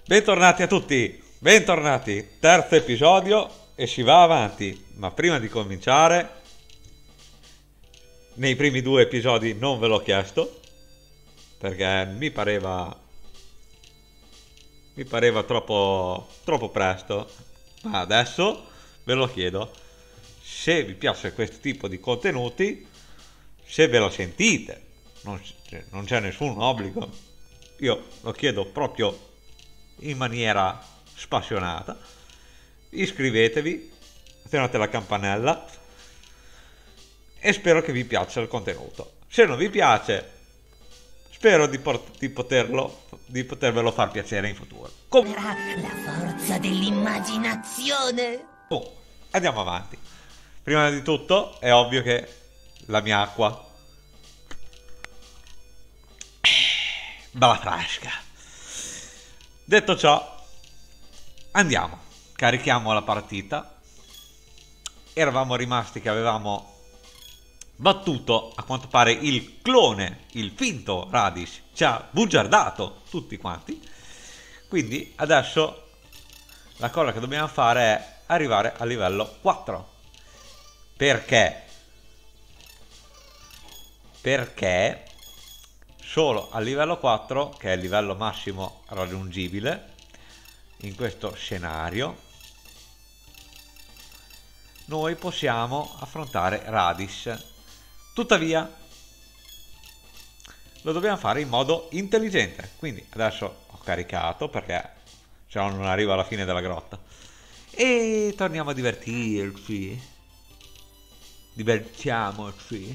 Bentornati a tutti, bentornati, terzo episodio e si va avanti, ma prima di cominciare, nei primi due episodi non ve l'ho chiesto, perché mi pareva troppo presto, ma adesso ve lo chiedo, se vi piace questo tipo di contenuti, se ve lo sentite, non c'è nessun obbligo, io lo chiedo proprio in maniera spassionata. Iscrivetevi, attivate la campanella e spero che vi piaccia il contenuto. Se non vi piace, spero di potervelo far piacere in futuro. La forza dell'immaginazione. Andiamo avanti. Prima di tutto è ovvio che la mia acqua bella fresca. Detto ciò, andiamo, carichiamo la partita. Eravamo rimasti che avevamo battuto a quanto pare il clone, il finto Radish, ci ha bugiardato tutti quanti. Quindi adesso la cosa che dobbiamo fare è arrivare al livello 4. Perché? Perché solo al livello 4, che è il livello massimo raggiungibile in questo scenario, noi possiamo affrontare Radish. Tuttavia lo dobbiamo fare in modo intelligente, quindi adesso ho caricato perché se no non arrivo alla fine della grotta e torniamo a divertiamoci.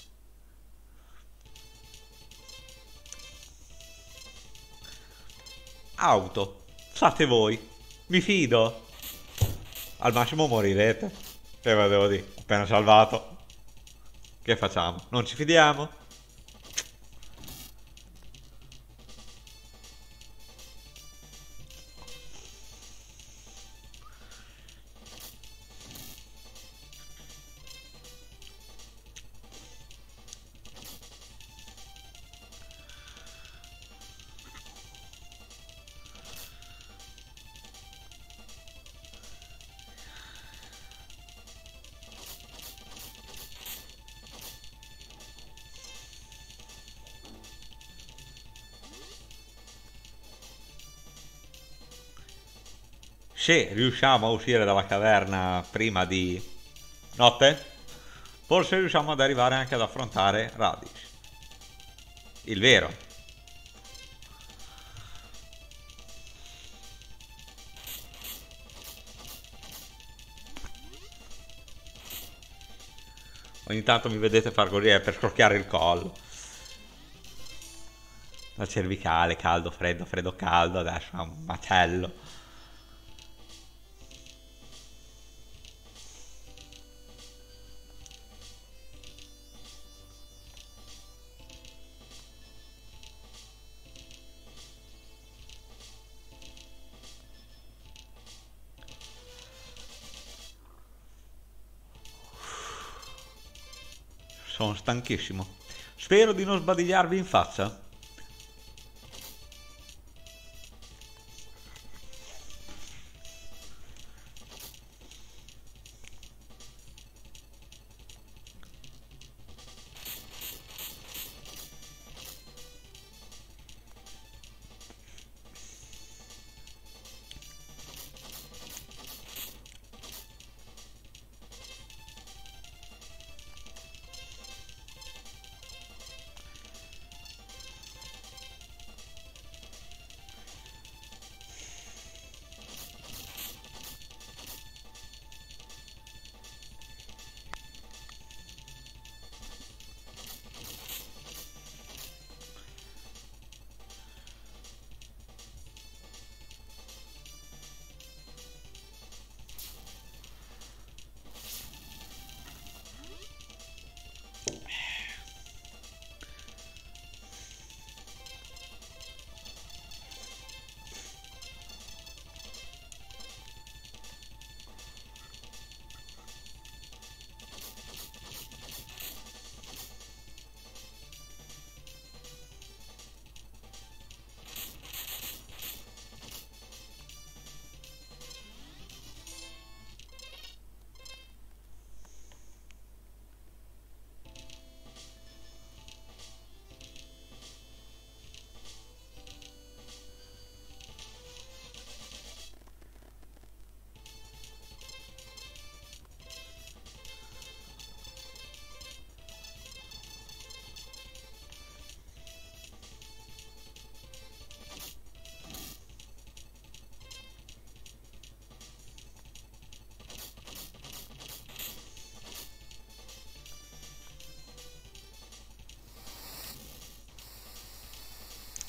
Auto, fate voi, mi fido. Al massimo morirete, che ve lo devo dire, appena salvato. Che facciamo? Non ci fidiamo? Se riusciamo a uscire dalla caverna prima di notte, forse riusciamo ad arrivare anche ad affrontare Radish, il vero. Ogni tanto mi vedete far così per scrocchiare il collo. La cervicale, caldo, freddo, freddo, caldo, adesso è un macello. Sono stanchissimo. Spero di non sbadigliarvi in faccia.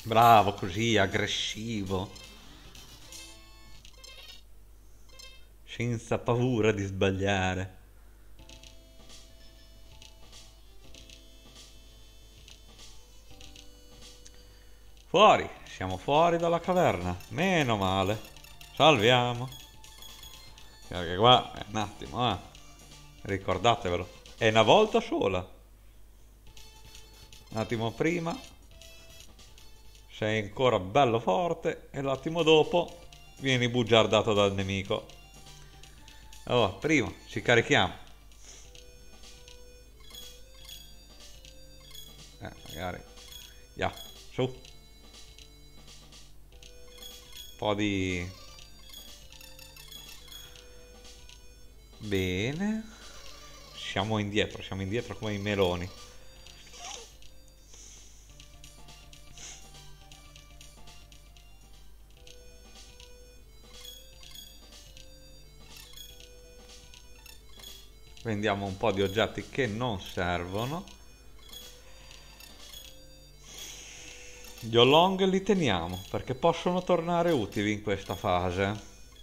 Bravo, così, aggressivo. Senza paura di sbagliare. Fuori, siamo fuori dalla caverna. Meno male. Salviamo. Perché qua è un attimo, ricordatevelo. È una volta sola. Un attimo prima sei ancora bello forte e l'attimo dopo vieni bugiardato dal nemico. Allora, prima ci carichiamo. Magari. Ya, su. Un po' di... Bene. Siamo indietro come i meloni. Vendiamo un po' di oggetti che non servono. Gli Oolong li teniamo perché possono tornare utili in questa fase.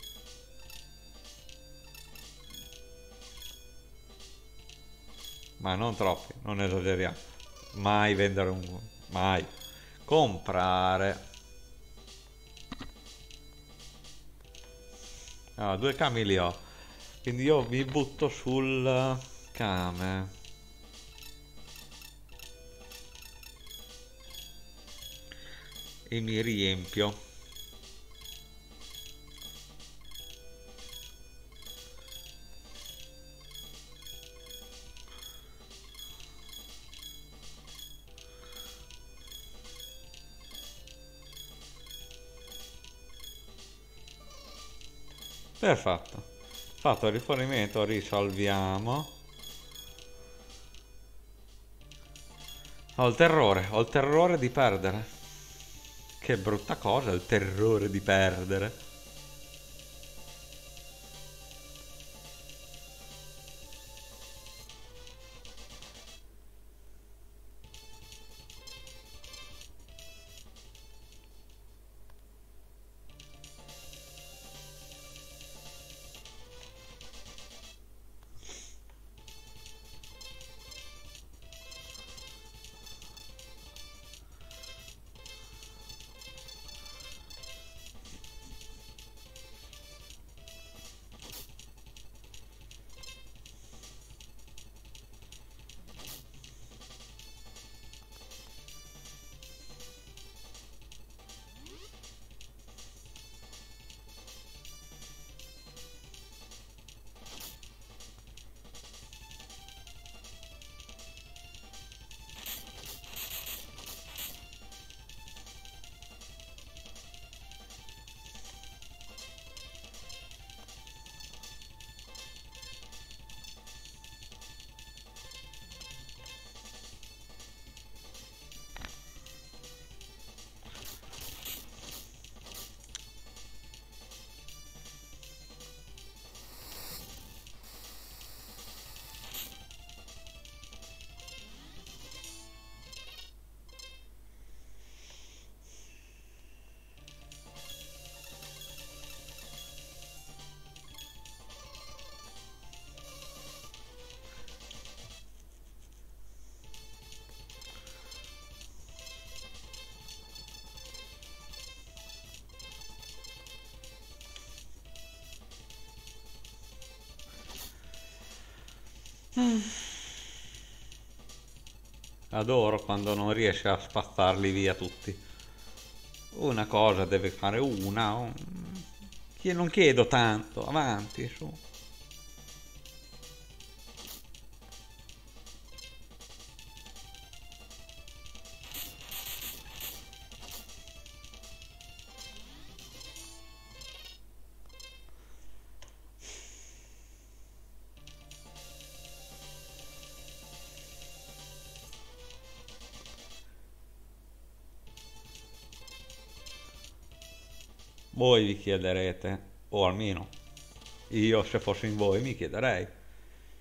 Ma non troppi, non esageriamo. Mai vendere un... mai. Comprare. Ah, 2 kami li ho. Quindi io mi butto sul kame. E mi riempio. Perfetto. Fatto il rifornimento, risolviamo. Ho il terrore di perdere. Che brutta cosa, il terrore di perdere. Adoro quando non riesce a spazzarli via tutti. Una cosa deve fare una. Non chiedo tanto, avanti, su. Voi vi chiederete, o almeno io se fossi in voi mi chiederei,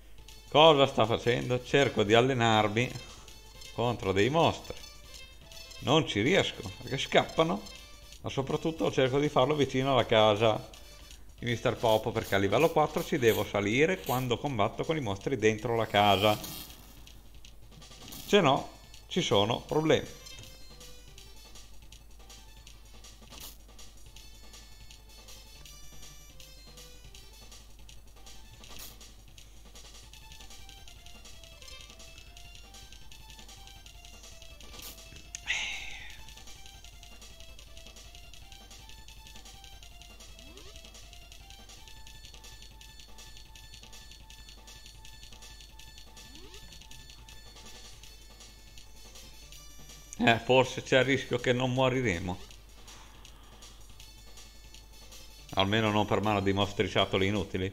cosa sta facendo? Cerco di allenarmi contro dei mostri. Non ci riesco, perché scappano. Ma soprattutto cerco di farlo vicino alla casa di Mr. Popo, perché a livello 4 ci devo salire quando combatto con i mostri dentro la casa. Se no, ci sono problemi. Forse c'è il rischio che non moriremo. Almeno non per mano di mostriciattoli inutili.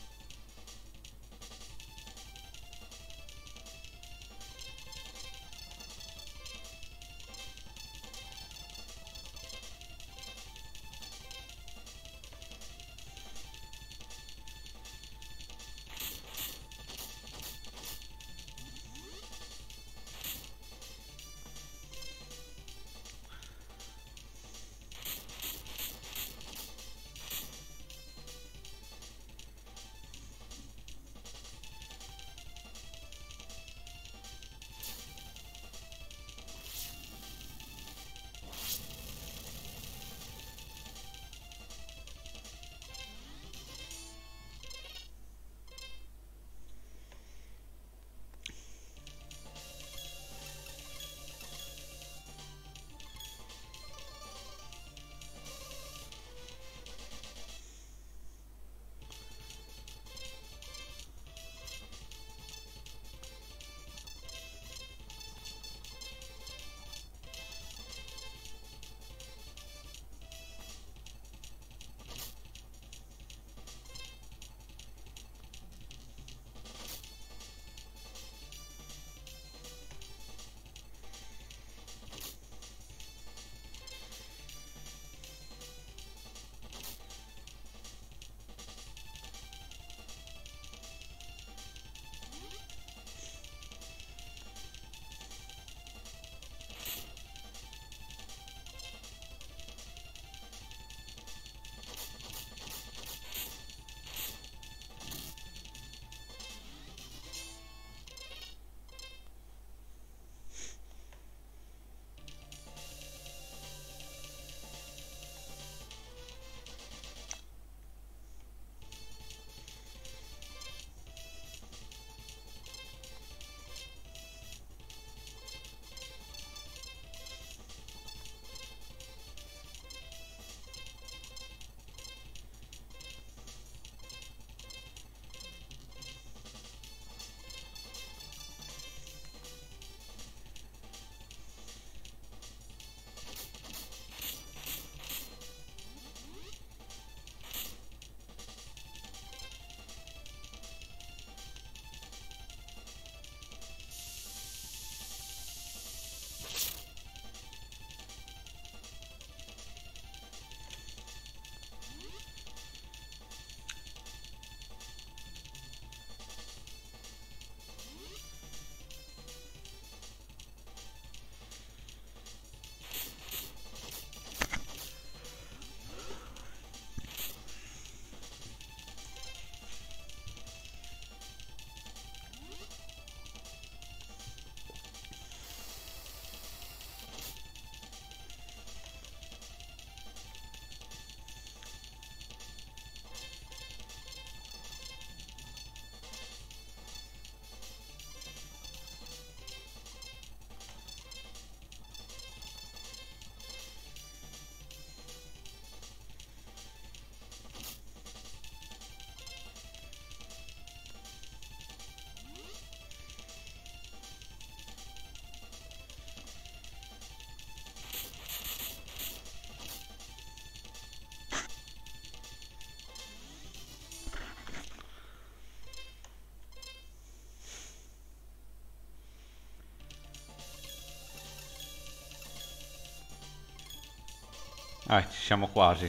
Ci siamo quasi.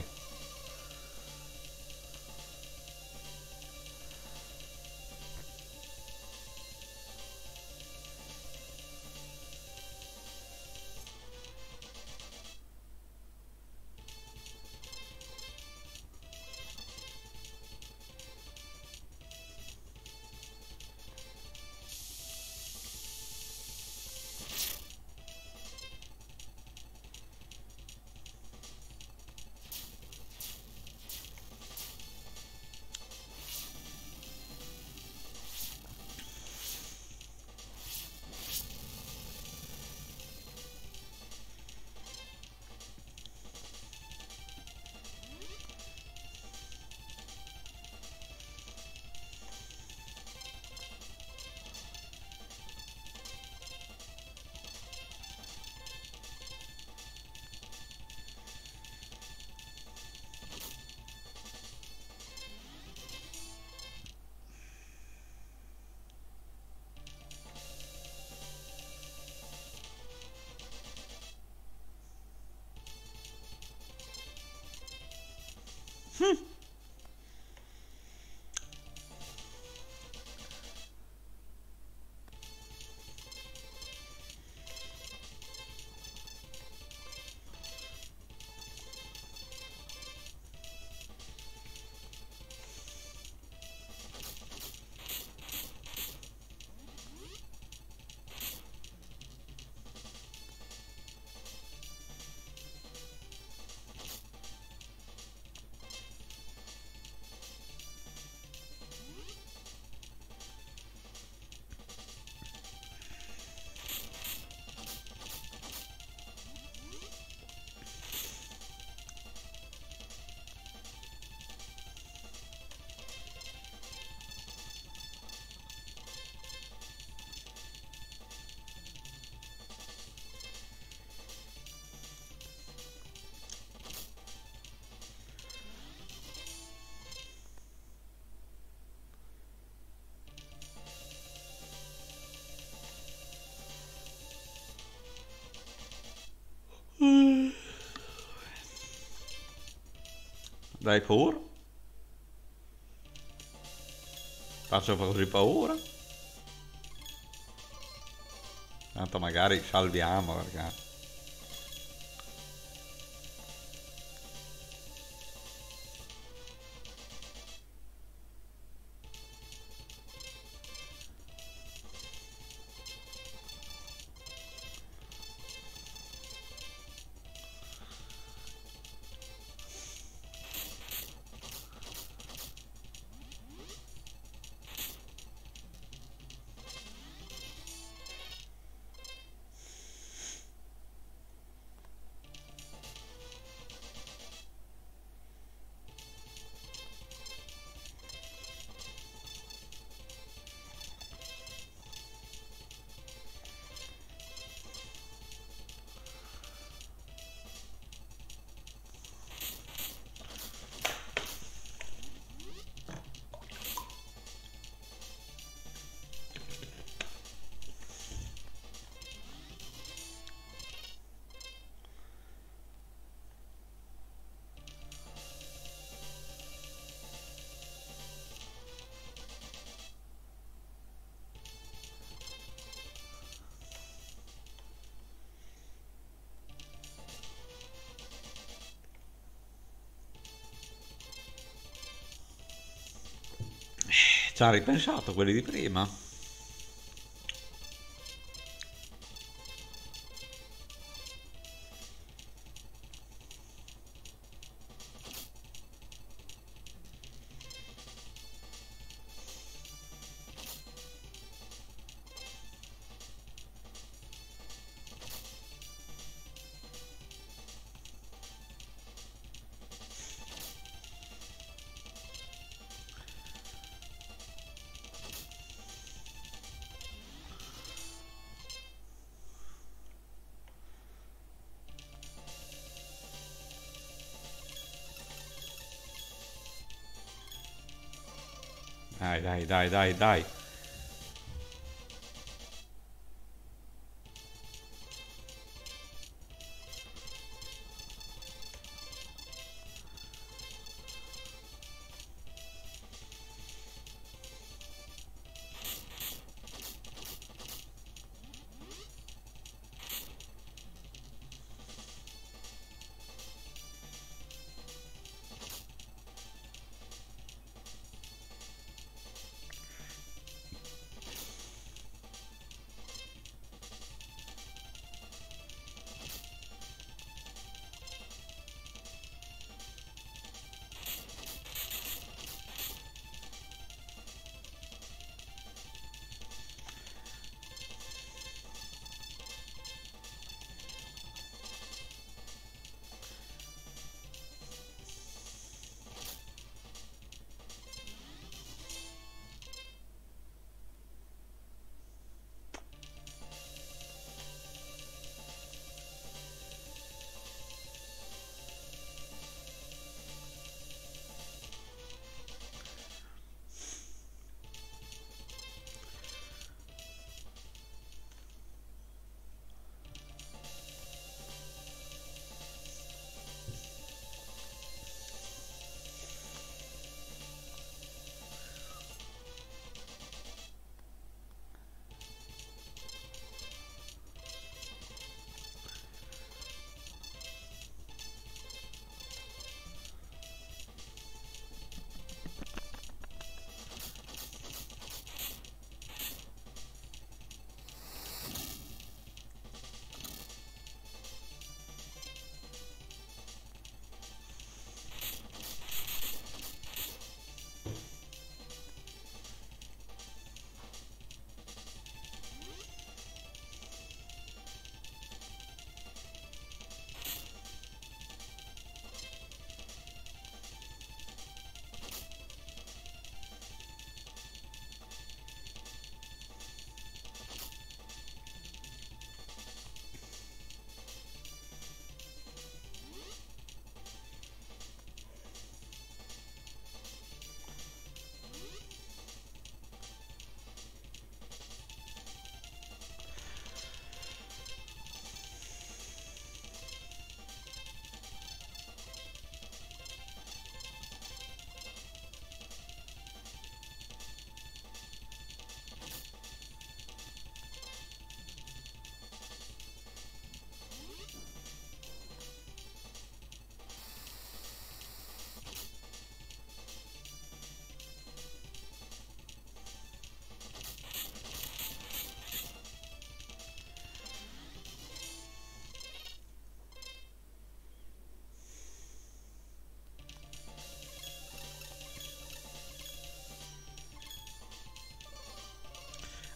Dai pure. Faccio un po' così paura. Tanto magari salviamo perché... Ci ha ripensato quelli di prima. Dai, dai, dai, dai, dai.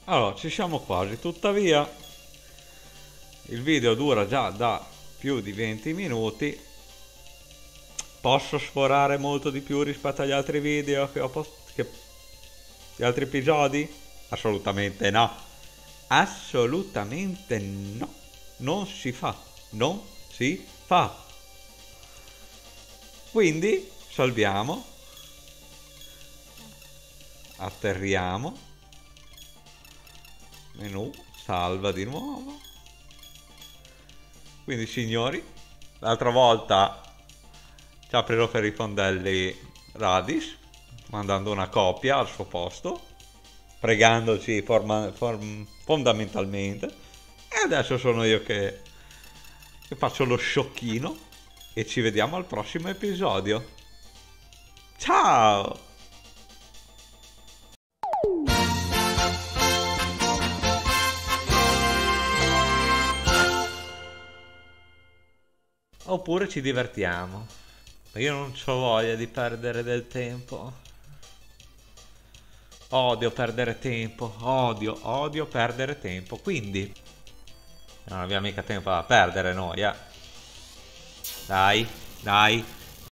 Allora, ci siamo quasi, tuttavia il video dura già da più di 20 minuti. Posso sforare molto di più rispetto agli altri video che ho gli altri episodi? Assolutamente no. Assolutamente no. Non si fa. Non si fa. Quindi salviamo. Atterriamo. Menu. Salva di nuovo. Quindi signori, l'altra volta ci ha preso per i fondelli Radis, mandando una copia al suo posto, pregandoci fondamentalmente, e adesso sono io che faccio lo sciocchino, e ci vediamo al prossimo episodio. Ciao! Oppure ci divertiamo. Io non ho voglia di perdere del tempo. Odio perdere tempo. Odio perdere tempo. Quindi non abbiamo mica tempo da perdere noi, eh. Dai, dai.